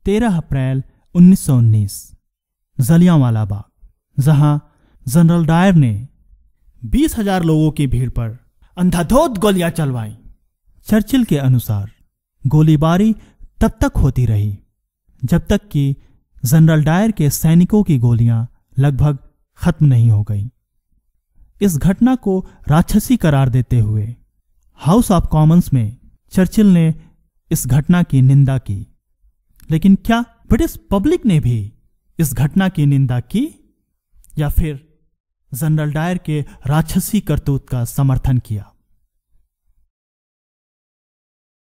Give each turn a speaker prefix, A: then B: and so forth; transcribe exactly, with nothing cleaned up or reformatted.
A: तेरह अप्रैल उन्नीस सौ उन्नीस, जलियांवाला बाग, जहां जनरल डायर ने बीस हजार लोगों की भीड़ पर अंधाधुंध गोलियां चलवाई। चर्चिल के अनुसार गोलीबारी तब तक होती रही जब तक कि जनरल डायर के सैनिकों की गोलियां लगभग खत्म नहीं हो गई। इस घटना को राक्षसी करार देते हुए हाउस ऑफ कॉमन्स में चर्चिल ने इस घटना की निंदा की। लेकिन क्या ब्रिटिश पब्लिक ने भी इस घटना की निंदा की या फिर जनरल डायर के राक्षसी करतूत का समर्थन किया?